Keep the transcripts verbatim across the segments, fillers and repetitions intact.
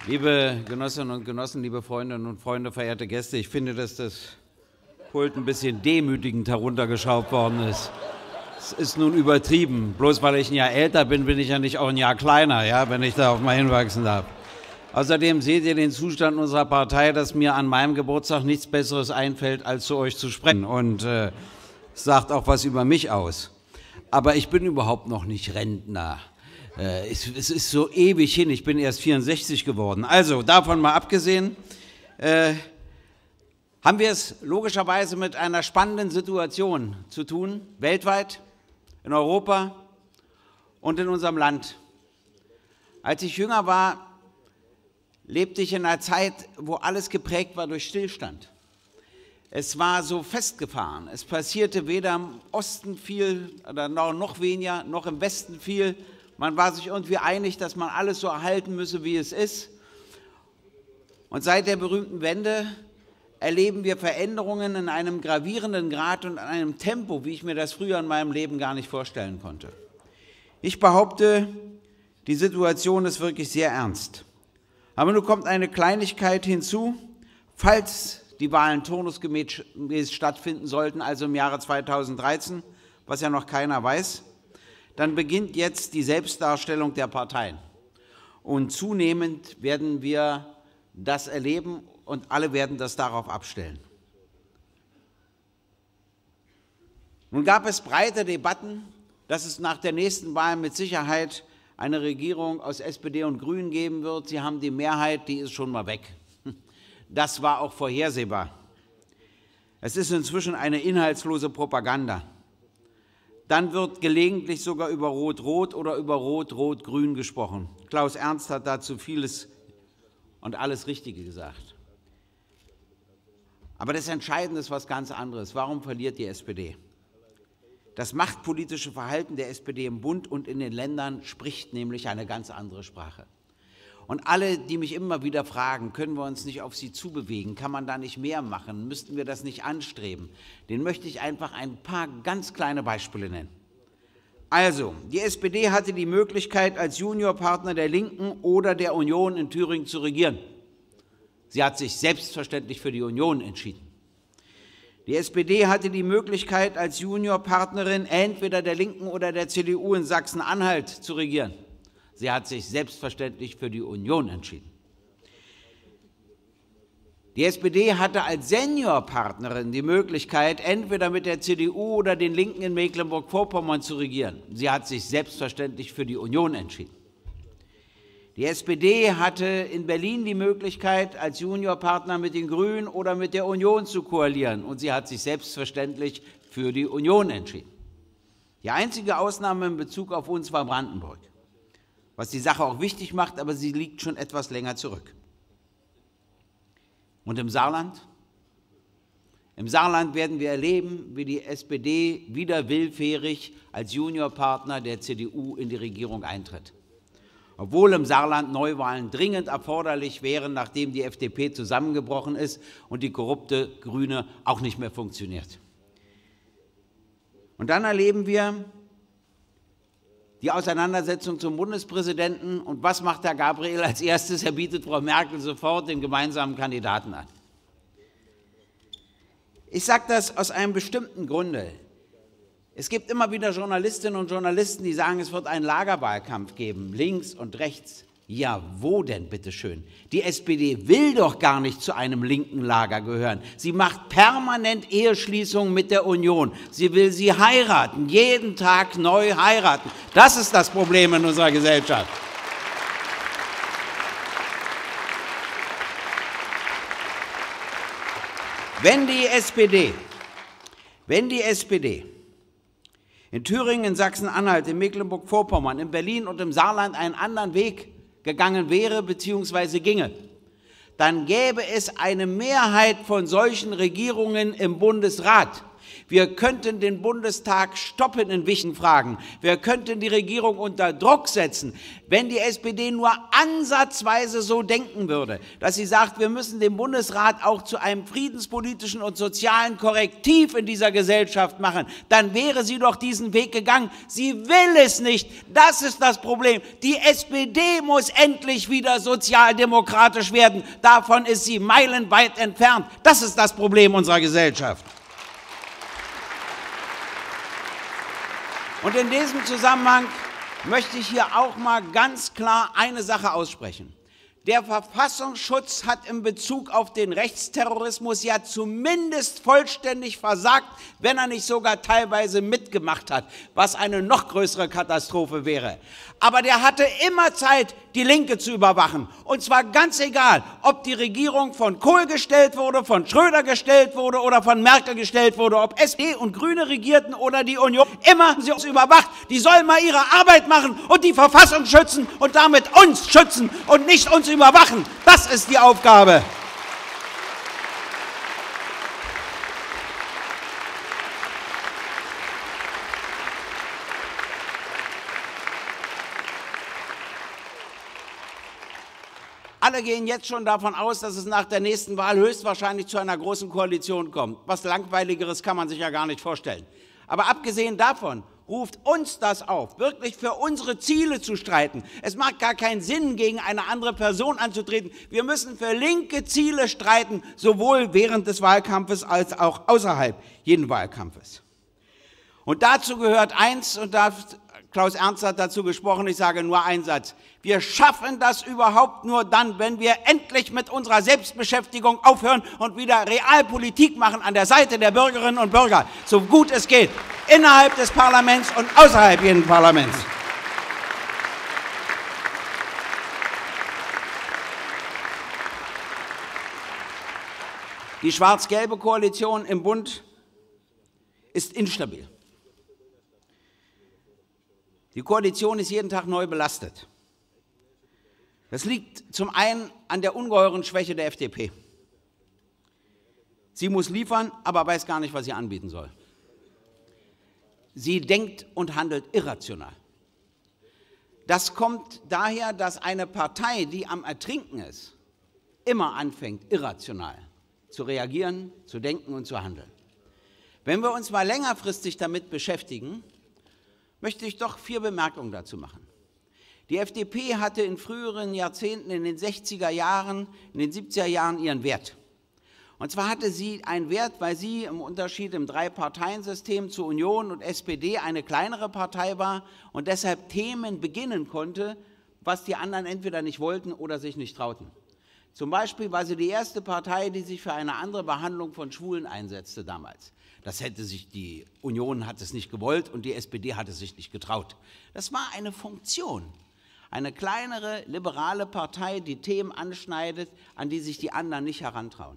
Liebe Genossinnen und Genossen, liebe Freundinnen und Freunde, verehrte Gäste, ich finde, dass das Pult ein bisschen demütigend heruntergeschraubt worden ist. Es ist nun übertrieben. Bloß weil ich ein Jahr älter bin, bin ich ja nicht auch ein Jahr kleiner, ja, wenn ich darauf mal hinwachsen darf. Außerdem seht ihr den Zustand unserer Partei, dass mir an meinem Geburtstag nichts Besseres einfällt, als zu euch zu sprechen. Und äh, sagt auch was über mich aus. Aber ich bin überhaupt noch nicht Rentner. Äh, es, es ist so ewig hin, ich bin erst vierundsechzig geworden. Also, davon mal abgesehen, äh, haben wir es logischerweise mit einer spannenden Situation zu tun, weltweit, in Europa und in unserem Land. Als ich jünger war, lebte ich in einer Zeit, wo alles geprägt war durch Stillstand. Es war so festgefahren. Es passierte weder im Osten viel, oder noch weniger, noch im Westen viel. Man war sich irgendwie einig, dass man alles so erhalten müsse, wie es ist. Und seit der berühmten Wende erleben wir Veränderungen in einem gravierenden Grad und in einem Tempo, wie ich mir das früher in meinem Leben gar nicht vorstellen konnte. Ich behaupte, die Situation ist wirklich sehr ernst. Aber nun kommt eine Kleinigkeit hinzu, falls die Wahlen turnusgemäß stattfinden sollten, also im Jahre zweitausenddreizehn, was ja noch keiner weiß, dann beginnt jetzt die Selbstdarstellung der Parteien. Und zunehmend werden wir das erleben und alle werden das darauf abstellen. Nun gab es breite Debatten, dass es nach der nächsten Wahl mit Sicherheit eine Regierung aus S P D und Grünen geben wird. Sie haben die Mehrheit, die ist schon mal weg. Das war auch vorhersehbar. Es ist inzwischen eine inhaltslose Propaganda. Dann wird gelegentlich sogar über Rot-Rot oder über Rot-Rot-Grün gesprochen. Klaus Ernst hat dazu vieles und alles Richtige gesagt. Aber das Entscheidende ist was ganz anderes. Warum verliert die S P D? Das machtpolitische Verhalten der S P D im Bund und in den Ländern spricht nämlich eine ganz andere Sprache. Und alle, die mich immer wieder fragen, können wir uns nicht auf sie zubewegen, kann man da nicht mehr machen, müssten wir das nicht anstreben, denen möchte ich einfach ein paar ganz kleine Beispiele nennen. Also, die S P D hatte die Möglichkeit, als Juniorpartner der Linken oder der Union in Thüringen zu regieren. Sie hat sich selbstverständlich für die Union entschieden. Die S P D hatte die Möglichkeit, als Juniorpartnerin entweder der Linken oder der C D U in Sachsen-Anhalt zu regieren. Sie hat sich selbstverständlich für die Union entschieden. Die S P D hatte als Seniorpartnerin die Möglichkeit, entweder mit der C D U oder den Linken in Mecklenburg-Vorpommern zu regieren. Sie hat sich selbstverständlich für die Union entschieden. Die S P D hatte in Berlin die Möglichkeit, als Juniorpartner mit den Grünen oder mit der Union zu koalieren, und sie hat sich selbstverständlich für die Union entschieden. Die einzige Ausnahme in Bezug auf uns war Brandenburg, was die Sache auch wichtig macht, aber sie liegt schon etwas länger zurück. Und im Saarland? Im Saarland werden wir erleben, wie die S P D wieder willfährig als Juniorpartner der C D U in die Regierung eintritt. Obwohl im Saarland Neuwahlen dringend erforderlich wären, nachdem die F D P zusammengebrochen ist und die korrupte Grüne auch nicht mehr funktioniert. Und dann erleben wir die Auseinandersetzung zum Bundespräsidenten. Und was macht Herr Gabriel als erstes? Er bietet Frau Merkel sofort den gemeinsamen Kandidaten an. Ich sage das aus einem bestimmten Grunde. Es gibt immer wieder Journalistinnen und Journalisten, die sagen, es wird einen Lagerwahlkampf geben, links und rechts. Ja, wo denn, bitteschön? Die S P D will doch gar nicht zu einem linken Lager gehören. Sie macht permanent Eheschließungen mit der Union. Sie will sie heiraten, jeden Tag neu heiraten. Das ist das Problem in unserer Gesellschaft. Wenn die S P D, wenn die S P D in Thüringen, in Sachsen-Anhalt, in Mecklenburg-Vorpommern, in Berlin und im Saarland einen anderen Weg gegangen wäre bzw. ginge, dann gäbe es eine Mehrheit von solchen Regierungen im Bundesrat. Wir könnten den Bundestag stoppen in wichtigen Fragen. Wir könnten die Regierung unter Druck setzen, wenn die S P D nur ansatzweise so denken würde, dass sie sagt, wir müssen den Bundesrat auch zu einem friedenspolitischen und sozialen Korrektiv in dieser Gesellschaft machen. Dann wäre sie doch diesen Weg gegangen. Sie will es nicht. Das ist das Problem. Die S P D muss endlich wieder sozialdemokratisch werden. Davon ist sie meilenweit entfernt. Das ist das Problem unserer Gesellschaft. Und in diesem Zusammenhang möchte ich hier auch mal ganz klar eine Sache aussprechen. Der Verfassungsschutz hat in Bezug auf den Rechtsterrorismus ja zumindest vollständig versagt, wenn er nicht sogar teilweise mitgemacht hat, was eine noch größere Katastrophe wäre. Aber der hatte immer Zeit, die Linke zu überwachen. Und zwar ganz egal, ob die Regierung von Kohl gestellt wurde, von Schröder gestellt wurde oder von Merkel gestellt wurde, ob S P D und Grüne regierten oder die Union. Immer haben sie uns überwacht. Die sollen mal ihre Arbeit machen und die Verfassung schützen und damit uns schützen und nicht uns überwachen. Das ist die Aufgabe. Alle gehen jetzt schon davon aus, dass es nach der nächsten Wahl höchstwahrscheinlich zu einer großen Koalition kommt. Was Langweiligeres kann man sich ja gar nicht vorstellen. Aber abgesehen davon ruft uns das auf, wirklich für unsere Ziele zu streiten. Es macht gar keinen Sinn, gegen eine andere Person anzutreten. Wir müssen für linke Ziele streiten, sowohl während des Wahlkampfes als auch außerhalb jeden Wahlkampfes. Und dazu gehört eins, und da Klaus Ernst hat dazu gesprochen, ich sage nur einen Satz. Wir schaffen das überhaupt nur dann, wenn wir endlich mit unserer Selbstbeschäftigung aufhören und wieder Realpolitik machen an der Seite der Bürgerinnen und Bürger, so gut es geht, innerhalb des Parlaments und außerhalb jeden Parlaments. Die schwarz-gelbe Koalition im Bund ist instabil. Die Koalition ist jeden Tag neu belastet. Das liegt zum einen an der ungeheuren Schwäche der F D P. Sie muss liefern, aber weiß gar nicht, was sie anbieten soll. Sie denkt und handelt irrational. Das kommt daher, dass eine Partei, die am Ertrinken ist, immer anfängt, irrational zu reagieren, zu denken und zu handeln. Wenn wir uns mal längerfristig damit beschäftigen, möchte ich doch vier Bemerkungen dazu machen. Die F D P hatte in früheren Jahrzehnten, in den sechziger Jahren, in den siebziger Jahren ihren Wert. Und zwar hatte sie einen Wert, weil sie im Unterschied im Drei-Parteien-System zu Union und S P D eine kleinere Partei war und deshalb Themen beginnen konnte, was die anderen entweder nicht wollten oder sich nicht trauten. Zum Beispiel war sie die erste Partei, die sich für eine andere Behandlung von Schwulen einsetzte damals. Das hätte sich die Union hat es nicht gewollt und die S P D hat es sich nicht getraut. Das war eine Funktion. Eine kleinere, liberale Partei, die Themen anschneidet, an die sich die anderen nicht herantrauen.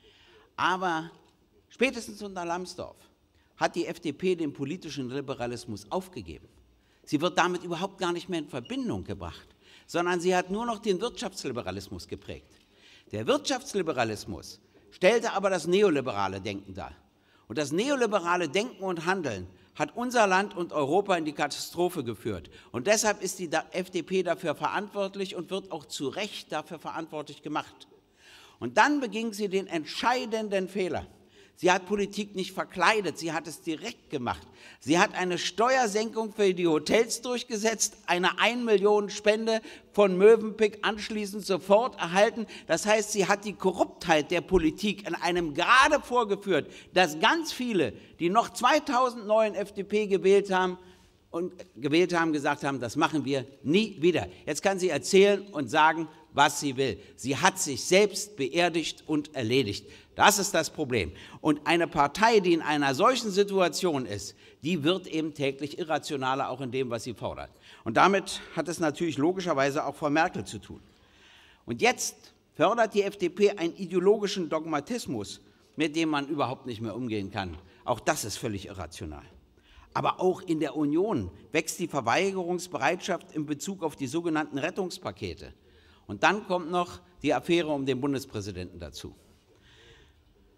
Aber spätestens unter Lambsdorff hat die F D P den politischen Liberalismus aufgegeben. Sie wird damit überhaupt gar nicht mehr in Verbindung gebracht, sondern sie hat nur noch den Wirtschaftsliberalismus geprägt. Der Wirtschaftsliberalismus stellte aber das neoliberale Denken dar. Und das neoliberale Denken und Handeln hat unser Land und Europa in die Katastrophe geführt. Und deshalb ist die F D P dafür verantwortlich und wird auch zu Recht dafür verantwortlich gemacht. Und dann beging sie den entscheidenden Fehler. Sie hat Politik nicht verkleidet, sie hat es direkt gemacht. Sie hat eine Steuersenkung für die Hotels durchgesetzt, eine ein Million Spende von Mövenpick anschließend sofort erhalten. Das heißt, sie hat die Korruptheit der Politik in einem Grade vorgeführt, dass ganz viele, die noch zweitausendneun F D P gewählt haben, und gewählt haben, gesagt haben, das machen wir nie wieder. Jetzt kann sie erzählen und sagen, was sie will. Sie hat sich selbst beerdigt und erledigt. Das ist das Problem. Und eine Partei, die in einer solchen Situation ist, die wird eben täglich irrationaler, auch in dem, was sie fordert. Und damit hat es natürlich logischerweise auch Frau Merkel zu tun. Und jetzt fördert die F D P einen ideologischen Dogmatismus, mit dem man überhaupt nicht mehr umgehen kann. Auch das ist völlig irrational. Aber auch in der Union wächst die Verweigerungsbereitschaft in Bezug auf die sogenannten Rettungspakete. Und dann kommt noch die Affäre um den Bundespräsidenten dazu.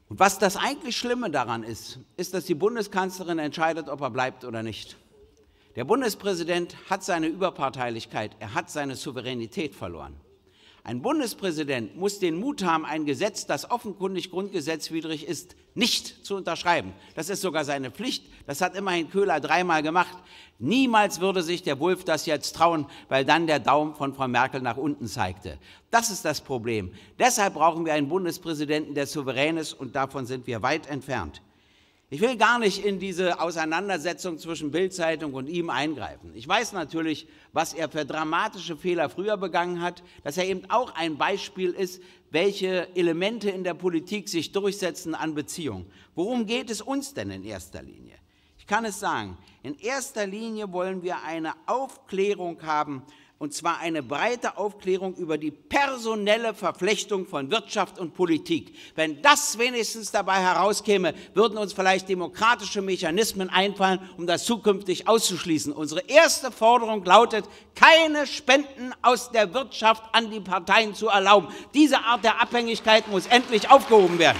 Und was das eigentlich Schlimme daran ist, ist, dass die Bundeskanzlerin entscheidet, ob er bleibt oder nicht. Der Bundespräsident hat seine Überparteilichkeit, er hat seine Souveränität verloren. Ein Bundespräsident muss den Mut haben, ein Gesetz, das offenkundig grundgesetzwidrig ist, nicht zu unterschreiben. Das ist sogar seine Pflicht. Das hat immerhin Köhler dreimal gemacht. Niemals würde sich der Wulff das jetzt trauen, weil dann der Daumen von Frau Merkel nach unten zeigte. Das ist das Problem. Deshalb brauchen wir einen Bundespräsidenten, der souverän ist, und davon sind wir weit entfernt. Ich will gar nicht in diese Auseinandersetzung zwischen Bild-Zeitung und ihm eingreifen. Ich weiß natürlich, was er für dramatische Fehler früher begangen hat, dass er eben auch ein Beispiel ist, welche Elemente in der Politik sich durchsetzen an Beziehungen. Worum geht es uns denn in erster Linie? Ich kann es sagen, in erster Linie wollen wir eine Aufklärung haben, und zwar eine breite Aufklärung über die personelle Verflechtung von Wirtschaft und Politik. Wenn das wenigstens dabei herauskäme, würden uns vielleicht demokratische Mechanismen einfallen, um das zukünftig auszuschließen. Unsere erste Forderung lautet, keine Spenden aus der Wirtschaft an die Parteien zu erlauben. Diese Art der Abhängigkeit muss endlich aufgehoben werden.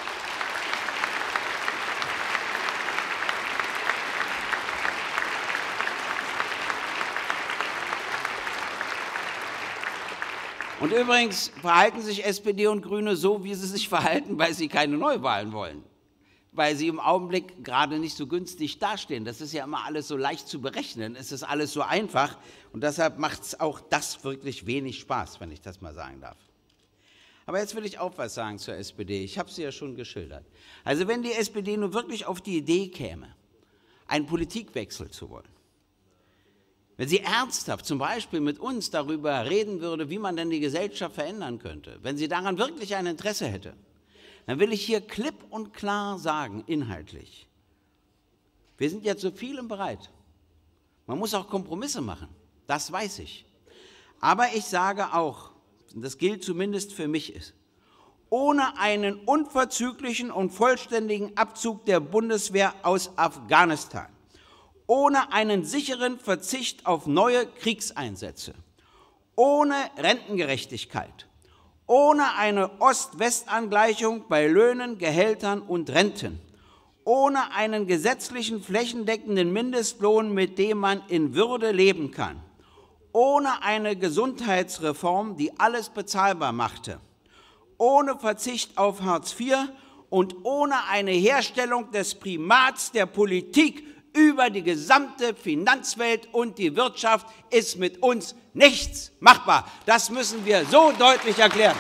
Und übrigens verhalten sich S P D und Grüne so, wie sie sich verhalten, weil sie keine Neuwahlen wollen, weil sie im Augenblick gerade nicht so günstig dastehen. Das ist ja immer alles so leicht zu berechnen, es ist alles so einfach, und deshalb macht es auch das wirklich wenig Spaß, wenn ich das mal sagen darf. Aber jetzt will ich auch was sagen zur S P D. Ich habe sie ja schon geschildert. Also wenn die S P D nun wirklich auf die Idee käme, einen Politikwechsel zu wollen, wenn sie ernsthaft zum Beispiel mit uns darüber reden würde, wie man denn die Gesellschaft verändern könnte, wenn sie daran wirklich ein Interesse hätte, dann will ich hier klipp und klar sagen, inhaltlich, wir sind ja zu vielem bereit. Man muss auch Kompromisse machen, das weiß ich. Aber ich sage auch, und das gilt zumindest für mich, ist, ohne einen unverzüglichen und vollständigen Abzug der Bundeswehr aus Afghanistan, ohne einen sicheren Verzicht auf neue Kriegseinsätze, ohne Rentengerechtigkeit, ohne eine Ost-West-Angleichung bei Löhnen, Gehältern und Renten, ohne einen gesetzlichen flächendeckenden Mindestlohn, mit dem man in Würde leben kann, ohne eine Gesundheitsreform, die alles bezahlbar machte, ohne Verzicht auf Hartz vier und ohne eine Herstellung des Primats der Politik über die gesamte Finanzwelt und die Wirtschaft ist mit uns nichts machbar. Das müssen wir so deutlich erklären.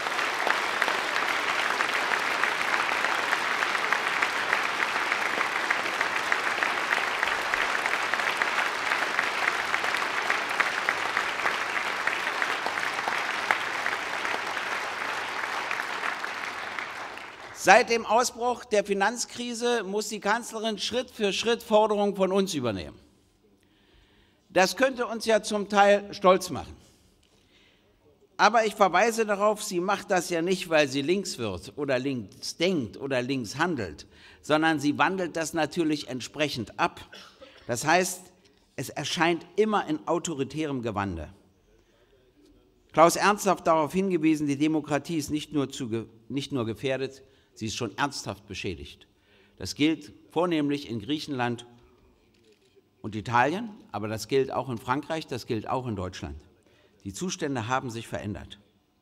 Seit dem Ausbruch der Finanzkrise muss die Kanzlerin Schritt für Schritt Forderungen von uns übernehmen. Das könnte uns ja zum Teil stolz machen. Aber ich verweise darauf, sie macht das ja nicht, weil sie links wird oder links denkt oder links handelt, sondern sie wandelt das natürlich entsprechend ab. Das heißt, es erscheint immer in autoritärem Gewande. Klaus Ernst hat darauf hingewiesen, die Demokratie ist nicht nur, zu, nicht nur gefährdet, sie ist schon ernsthaft beschädigt. Das gilt vornehmlich in Griechenland und Italien, aber das gilt auch in Frankreich, das gilt auch in Deutschland. Die Zustände haben sich verändert.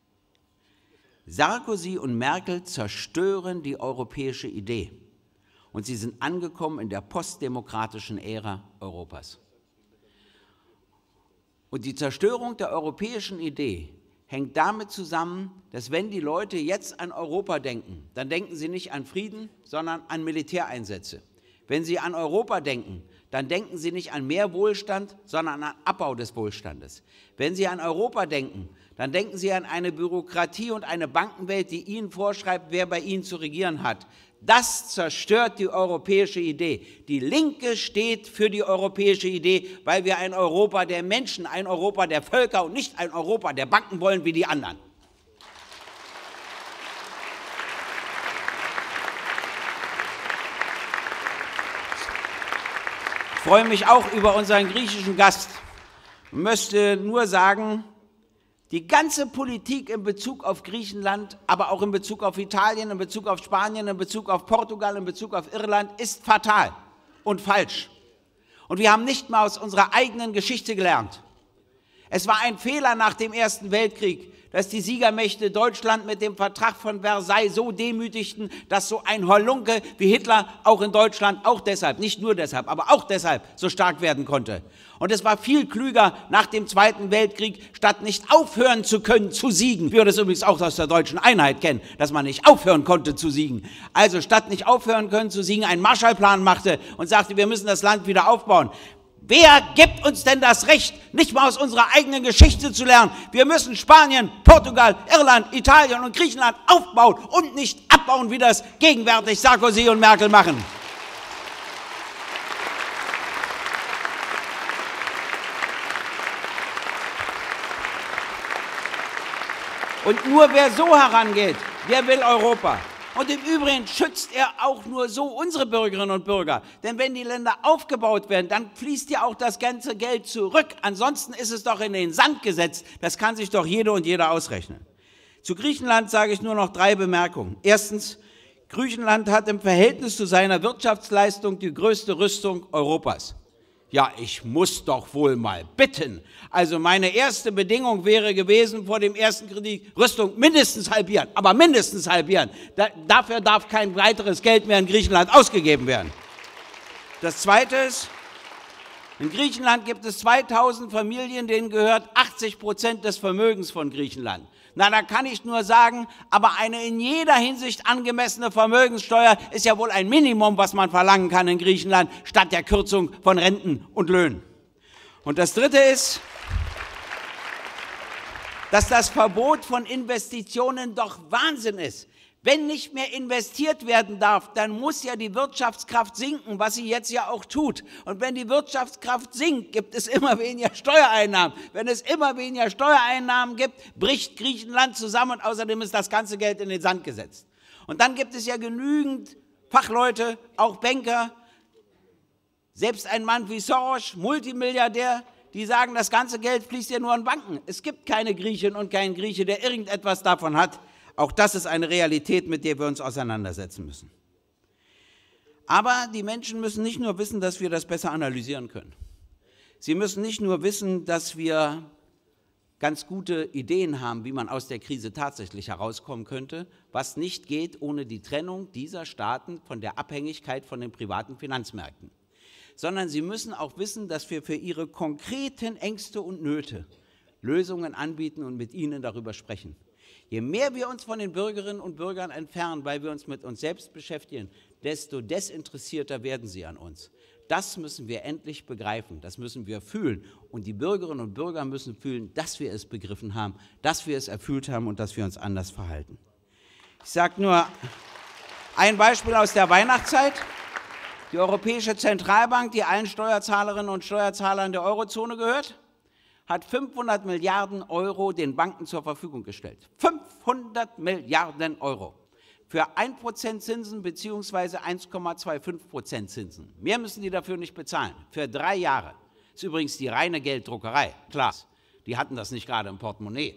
Sarkozy und Merkel zerstören die europäische Idee und sie sind angekommen in der postdemokratischen Ära Europas. Und die Zerstörung der europäischen Idee hängt damit zusammen, dass wenn die Leute jetzt an Europa denken, dann denken sie nicht an Frieden, sondern an Militäreinsätze. Wenn sie an Europa denken, dann denken sie nicht an mehr Wohlstand, sondern an Abbau des Wohlstandes. Wenn sie an Europa denken, dann denken sie an eine Bürokratie und eine Bankenwelt, die ihnen vorschreibt, wer bei ihnen zu regieren hat. Das zerstört die europäische Idee. Die Linke steht für die europäische Idee, weil wir ein Europa der Menschen, ein Europa der Völker und nicht ein Europa der Banken wollen wie die anderen. Ich freue mich auch über unseren griechischen Gast. Ich möchte nur sagen, Die ganze Politik in Bezug auf Griechenland, aber auch in Bezug auf Italien, in Bezug auf Spanien, in Bezug auf Portugal, in Bezug auf Irland ist fatal und falsch. Und wir haben nicht mal aus unserer eigenen Geschichte gelernt. Es war ein Fehler nach dem Ersten Weltkrieg, dass die Siegermächte Deutschland mit dem Vertrag von Versailles so demütigten, dass so ein Hollunke wie Hitler auch in Deutschland, auch deshalb, nicht nur deshalb, aber auch deshalb so stark werden konnte. Und es war viel klüger nach dem Zweiten Weltkrieg, statt nicht aufhören zu können zu siegen, wie wir das übrigens auch aus der deutschen Einheit kennen, dass man nicht aufhören konnte zu siegen. Also statt nicht aufhören können zu siegen, einen Marshallplan machte und sagte, wir müssen das Land wieder aufbauen. Wer gibt uns denn das Recht, nicht mal aus unserer eigenen Geschichte zu lernen? Wir müssen Spanien, Portugal, Irland, Italien und Griechenland aufbauen und nicht abbauen, wie das gegenwärtig Sarkozy und Merkel machen. Und nur wer so herangeht, der will Europa. Und im Übrigen schützt er auch nur so unsere Bürgerinnen und Bürger. Denn wenn die Länder aufgebaut werden, dann fließt ja auch das ganze Geld zurück. Ansonsten ist es doch in den Sand gesetzt. Das kann sich doch jede und jeder ausrechnen. Zu Griechenland sage ich nur noch drei Bemerkungen. Erstens, Griechenland hat im Verhältnis zu seiner Wirtschaftsleistung die größte Rüstung Europas. Ja, ich muss doch wohl mal bitten. Also meine erste Bedingung wäre gewesen vor dem ersten Krieg, Rüstung mindestens halbieren, aber mindestens halbieren. Da, dafür darf kein weiteres Geld mehr in Griechenland ausgegeben werden. Das Zweite ist, in Griechenland gibt es zweitausend Familien, denen gehört achtzig Prozent des Vermögens von Griechenland. Na, da kann ich nur sagen, aber eine in jeder Hinsicht angemessene Vermögenssteuer ist ja wohl ein Minimum, was man verlangen kann in Griechenland, statt der Kürzung von Renten und Löhnen. Und das Dritte ist, dass das Verbot von Investitionen doch Wahnsinn ist. Wenn nicht mehr investiert werden darf, dann muss ja die Wirtschaftskraft sinken, was sie jetzt ja auch tut. Und wenn die Wirtschaftskraft sinkt, gibt es immer weniger Steuereinnahmen. Wenn es immer weniger Steuereinnahmen gibt, bricht Griechenland zusammen und außerdem ist das ganze Geld in den Sand gesetzt. Und dann gibt es ja genügend Fachleute, auch Banker, selbst ein Mann wie Soros, Multimilliardär, die sagen, das ganze Geld fließt ja nur an Banken. Es gibt keine Griechin und keinen Grieche, der irgendetwas davon hat. Auch das ist eine Realität, mit der wir uns auseinandersetzen müssen. Aber die Menschen müssen nicht nur wissen, dass wir das besser analysieren können. Sie müssen nicht nur wissen, dass wir ganz gute Ideen haben, wie man aus der Krise tatsächlich herauskommen könnte, was nicht geht ohne die Trennung dieser Staaten von der Abhängigkeit von den privaten Finanzmärkten. Sondern sie müssen auch wissen, dass wir für ihre konkreten Ängste und Nöte Lösungen anbieten und mit ihnen darüber sprechen. Je mehr wir uns von den Bürgerinnen und Bürgern entfernen, weil wir uns mit uns selbst beschäftigen, desto desinteressierter werden sie an uns. Das müssen wir endlich begreifen, das müssen wir fühlen. Und die Bürgerinnen und Bürger müssen fühlen, dass wir es begriffen haben, dass wir es erfüllt haben und dass wir uns anders verhalten. Ich sage nur ein Beispiel aus der Weihnachtszeit. Die Europäische Zentralbank, die allen Steuerzahlerinnen und Steuerzahlern der Eurozone gehört, hat fünfhundert Milliarden Euro den Banken zur Verfügung gestellt. fünfhundert Milliarden Euro. Für ein Prozent Zinsen bzw. eins Komma fünfundzwanzig Prozent Zinsen. Mehr müssen die dafür nicht bezahlen. Für drei Jahre. Das ist übrigens die reine Gelddruckerei. Klar, die hatten das nicht gerade im Portemonnaie.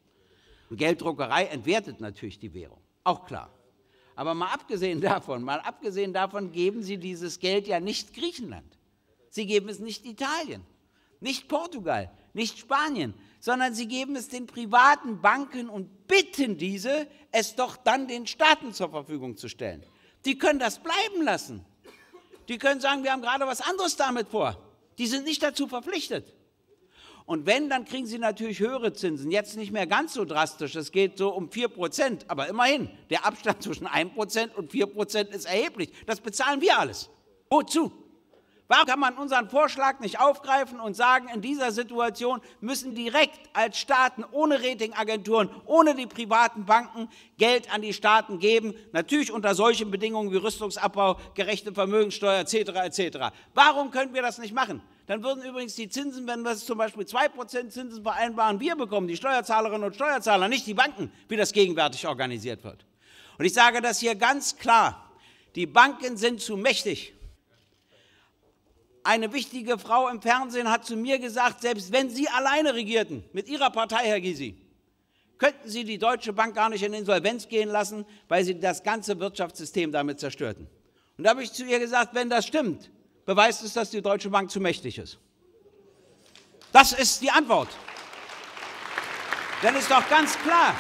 Und Gelddruckerei entwertet natürlich die Währung. Auch klar. Aber mal abgesehen davon, mal abgesehen davon geben sie dieses Geld ja nicht Griechenland. Sie geben es nicht Italien, nicht Portugal, nicht Spanien, sondern sie geben es den privaten Banken und bitten diese, es doch dann den Staaten zur Verfügung zu stellen. Die können das bleiben lassen. Die können sagen, wir haben gerade was anderes damit vor. Die sind nicht dazu verpflichtet. Und wenn, dann kriegen sie natürlich höhere Zinsen. Jetzt nicht mehr ganz so drastisch, es geht so um vier Prozent, aber immerhin, der Abstand zwischen ein Prozent und vier Prozent ist erheblich. Das bezahlen wir alles. Wozu? Warum kann man unseren Vorschlag nicht aufgreifen und sagen, in dieser Situation müssen direkt als Staaten ohne Ratingagenturen, ohne die privaten Banken Geld an die Staaten geben, natürlich unter solchen Bedingungen wie Rüstungsabbau, gerechte Vermögenssteuer et cetera et cetera. Warum können wir das nicht machen? Dann würden übrigens die Zinsen, wenn wir zum Beispiel zwei Prozent Zinsen vereinbaren, wir bekommen, die Steuerzahlerinnen und Steuerzahler, nicht die Banken, wie das gegenwärtig organisiert wird. Und ich sage das hier ganz klar, die Banken sind zu mächtig. Eine wichtige Frau im Fernsehen hat zu mir gesagt, selbst wenn Sie alleine regierten, mit Ihrer Partei, Herr Gysi, könnten Sie die Deutsche Bank gar nicht in Insolvenz gehen lassen, weil Sie das ganze Wirtschaftssystem damit zerstörten. Und da habe ich zu ihr gesagt, wenn das stimmt, beweist es, dass die Deutsche Bank zu mächtig ist. Das ist die Antwort. Denn es ist doch ganz klar,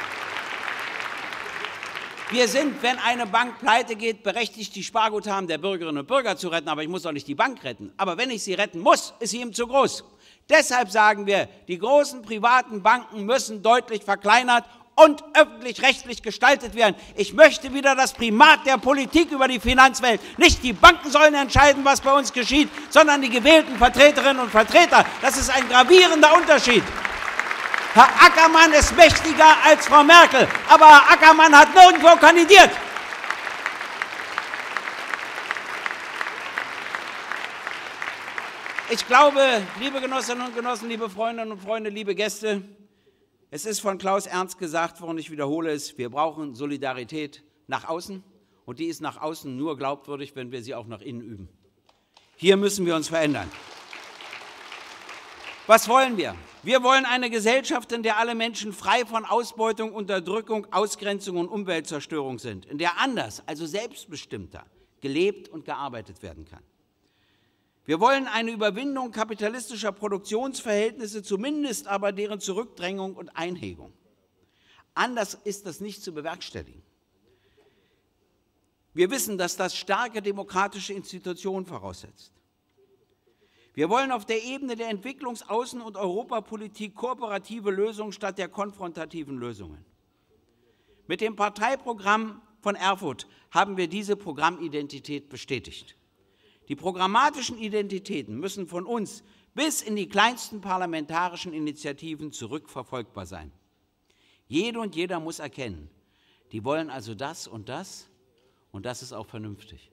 wir sind, wenn eine Bank pleite geht, berechtigt, die Sparguthaben der Bürgerinnen und Bürger zu retten, aber ich muss doch nicht die Bank retten. Aber wenn ich sie retten muss, ist sie ihm zu groß. Deshalb sagen wir, die großen privaten Banken müssen deutlich verkleinert und öffentlich-rechtlich gestaltet werden. Ich möchte wieder das Primat der Politik über die Finanzwelt. Nicht die Banken sollen entscheiden, was bei uns geschieht, sondern die gewählten Vertreterinnen und Vertreter. Das ist ein gravierender Unterschied. Herr Ackermann ist mächtiger als Frau Merkel, aber Herr Ackermann hat nirgendwo kandidiert. Ich glaube, liebe Genossinnen und Genossen, liebe Freundinnen und Freunde, liebe Gäste, es ist von Klaus Ernst gesagt worden, ich wiederhole es, wir brauchen Solidarität nach außen und die ist nach außen nur glaubwürdig, wenn wir sie auch nach innen üben. Hier müssen wir uns verändern. Was wollen wir? Wir wollen eine Gesellschaft, in der alle Menschen frei von Ausbeutung, Unterdrückung, Ausgrenzung und Umweltzerstörung sind, in der anders, also selbstbestimmter, gelebt und gearbeitet werden kann. Wir wollen eine Überwindung kapitalistischer Produktionsverhältnisse, zumindest aber deren Zurückdrängung und Einhegung. Anders ist das nicht zu bewerkstelligen. Wir wissen, dass das starke demokratische Institutionen voraussetzt. Wir wollen auf der Ebene der Entwicklungs-, Außen- und Europapolitik kooperative Lösungen statt der konfrontativen Lösungen. Mit dem Parteiprogramm von Erfurt haben wir diese Programmidentität bestätigt. Die programmatischen Identitäten müssen von uns bis in die kleinsten parlamentarischen Initiativen zurückverfolgbar sein. Jede und jeder muss erkennen, die wollen also das und das, und das ist auch vernünftig.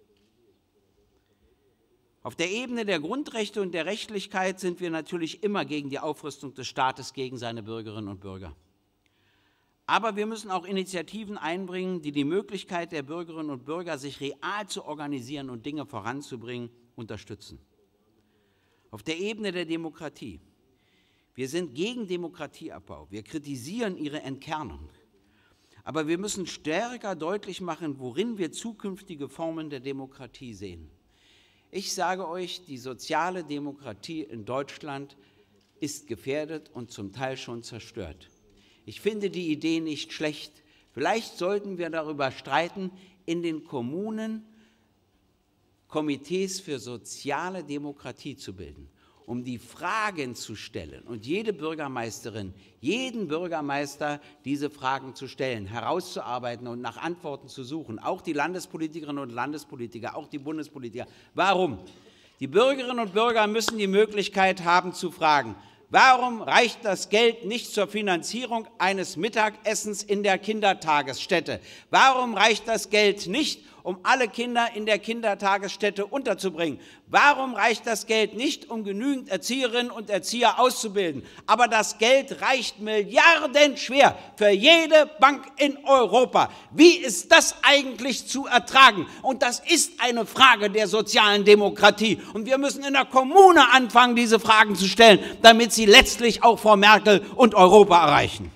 Auf der Ebene der Grundrechte und der Rechtlichkeit sind wir natürlich immer gegen die Aufrüstung des Staates gegen seine Bürgerinnen und Bürger. Aber wir müssen auch Initiativen einbringen, die die Möglichkeit der Bürgerinnen und Bürger, sich real zu organisieren und Dinge voranzubringen, unterstützen. Auf der Ebene der Demokratie. Wir sind gegen Demokratieabbau. Wir kritisieren ihre Entkernung. Aber wir müssen stärker deutlich machen, worin wir zukünftige Formen der Demokratie sehen. Ich sage euch, die soziale Demokratie in Deutschland ist gefährdet und zum Teil schon zerstört. Ich finde die Idee nicht schlecht. Vielleicht sollten wir darüber streiten, in den Kommunen Komitees für soziale Demokratie zu bilden, um die Fragen zu stellen und jede Bürgermeisterin, jeden Bürgermeister diese Fragen zu stellen, herauszuarbeiten und nach Antworten zu suchen, auch die Landespolitikerinnen und Landespolitiker, auch die Bundespolitiker. Warum? Die Bürgerinnen und Bürger müssen die Möglichkeit haben zu fragen, warum reicht das Geld nicht zur Finanzierung eines Mittagessens in der Kindertagesstätte? Warum reicht das Geld nicht, um alle Kinder in der Kindertagesstätte unterzubringen? Warum reicht das Geld nicht, um genügend Erzieherinnen und Erzieher auszubilden? Aber das Geld reicht milliardenschwer für jede Bank in Europa. Wie ist das eigentlich zu ertragen? Und das ist eine Frage der sozialen Demokratie. Und wir müssen in der Kommune anfangen, diese Fragen zu stellen, damit sie letztlich auch Frau Merkel und Europa erreichen.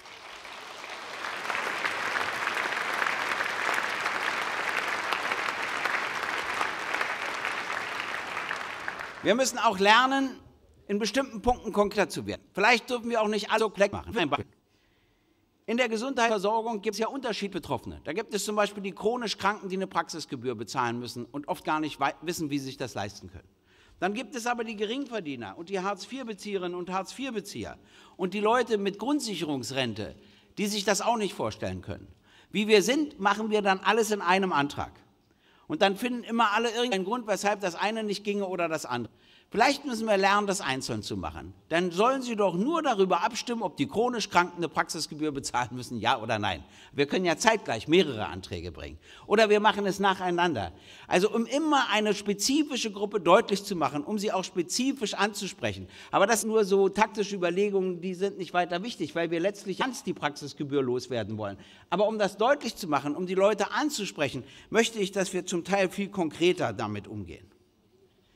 Wir müssen auch lernen, in bestimmten Punkten konkret zu werden. Vielleicht dürfen wir auch nicht alle so kleck machen. In der Gesundheitsversorgung gibt es ja unterschiedliche Betroffene. Da gibt es zum Beispiel die chronisch Kranken, die eine Praxisgebühr bezahlen müssen und oft gar nicht wissen, wie sie sich das leisten können. Dann gibt es aber die Geringverdiener und die Hartz vier Bezieherinnen und Hartz vier Bezieher und die Leute mit Grundsicherungsrente, die sich das auch nicht vorstellen können. Wie wir sind, machen wir dann alles in einem Antrag. Und dann finden immer alle irgendeinen Grund, weshalb das eine nicht ginge oder das andere. Vielleicht müssen wir lernen, das einzeln zu machen. Dann sollen Sie doch nur darüber abstimmen, ob die chronisch Kranken eine Praxisgebühr bezahlen müssen, ja oder nein. Wir können ja zeitgleich mehrere Anträge bringen. Oder wir machen es nacheinander. Also um immer eine spezifische Gruppe deutlich zu machen, um sie auch spezifisch anzusprechen. Aber das sind nur so taktische Überlegungen, die sind nicht weiter wichtig, weil wir letztlich ganz die Praxisgebühr loswerden wollen. Aber um das deutlich zu machen, um die Leute anzusprechen, möchte ich, dass wir zum Teil viel konkreter damit umgehen.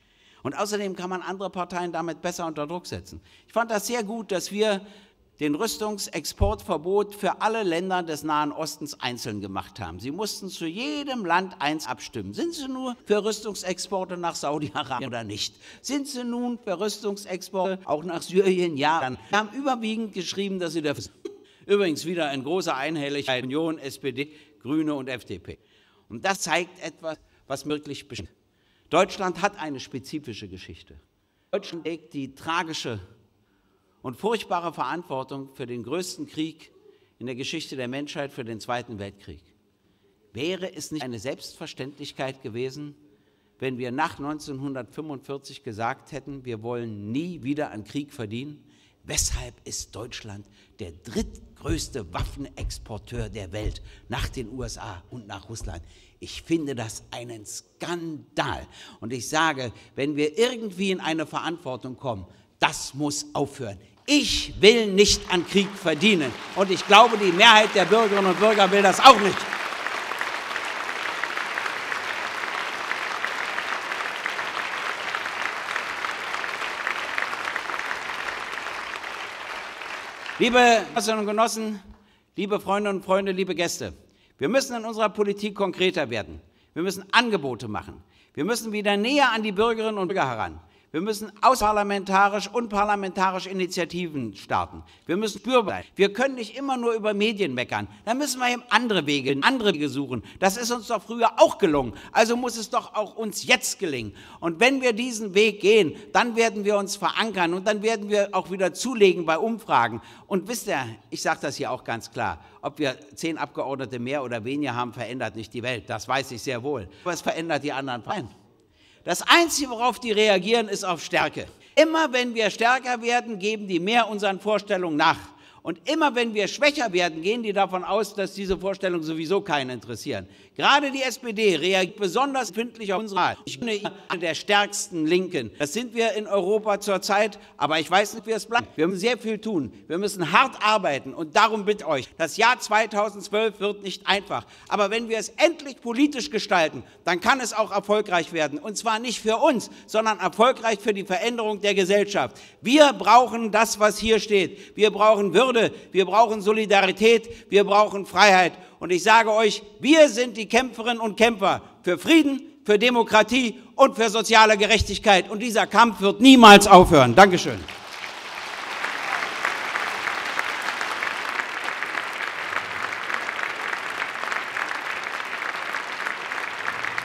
Und außerdem kann man andere Parteien damit besser unter Druck setzen. Ich fand das sehr gut, dass wir den Rüstungsexportverbot für alle Länder des Nahen Ostens einzeln gemacht haben. Sie mussten zu jedem Land eins abstimmen. Sind Sie nur für Rüstungsexporte nach Saudi-Arabien oder nicht? Sind Sie nun für Rüstungsexporte auch nach Syrien? Ja. Dann haben überwiegend geschrieben, dass sie dafür sind. Übrigens wieder in großer Einhelligkeit Union, S P D, Grüne und F D P. Und das zeigt etwas, was wirklich bestimmt. Deutschland hat eine spezifische Geschichte. Deutschland trägt die tragische und furchtbare Verantwortung für den größten Krieg in der Geschichte der Menschheit, für den Zweiten Weltkrieg. Wäre es nicht eine Selbstverständlichkeit gewesen, wenn wir nach neunzehnhundertfünfundvierzig gesagt hätten, wir wollen nie wieder einen Krieg verdienen? Weshalb ist Deutschland der drittgrößte Waffenexporteur der Welt nach den U S A und nach Russland? Ich finde das einen Skandal. Und ich sage, wenn wir irgendwie in eine Verantwortung kommen, das muss aufhören. Ich will nicht an Krieg verdienen. Und ich glaube, die Mehrheit der Bürgerinnen und Bürger will das auch nicht. Liebe Genossinnen und Genossen, liebe Freundinnen und Freunde, liebe Gäste, wir müssen in unserer Politik konkreter werden. Wir müssen Angebote machen. Wir müssen wieder näher an die Bürgerinnen und Bürger heran. Wir müssen außerparlamentarisch und parlamentarisch Initiativen starten. Wir müssen spürbar sein. Wir können nicht immer nur über Medien meckern. Da müssen wir eben andere Wege, andere Wege suchen. Das ist uns doch früher auch gelungen. Also muss es doch auch uns jetzt gelingen. Und wenn wir diesen Weg gehen, dann werden wir uns verankern und dann werden wir auch wieder zulegen bei Umfragen. Und wisst ihr, ich sage das hier auch ganz klar, ob wir zehn Abgeordnete mehr oder weniger haben, verändert nicht die Welt. Das weiß ich sehr wohl. Aber es verändert die anderen Parteien. Das Einzige, worauf die reagieren, ist auf Stärke. Immer wenn wir stärker werden, geben die mehr unseren Vorstellungen nach. Und immer wenn wir schwächer werden, gehen die davon aus, dass diese Vorstellungen sowieso keinen interessieren. Gerade die S P D reagiert besonders empfindlich auf unsere Wahl. Ich bin eine der stärksten Linken. Das sind wir in Europa zurzeit, aber ich weiß nicht, wie es bleibt. Wir müssen sehr viel tun. Wir müssen hart arbeiten und darum bitte ich euch, das Jahr zweitausendzwölf wird nicht einfach. Aber wenn wir es endlich politisch gestalten, dann kann es auch erfolgreich werden. Und zwar nicht für uns, sondern erfolgreich für die Veränderung der Gesellschaft. Wir brauchen das, was hier steht. Wir brauchen Würde. Wir brauchen Solidarität, wir brauchen Freiheit. Und ich sage euch, wir sind die Kämpferinnen und Kämpfer für Frieden, für Demokratie und für soziale Gerechtigkeit. Und dieser Kampf wird niemals aufhören. Dankeschön.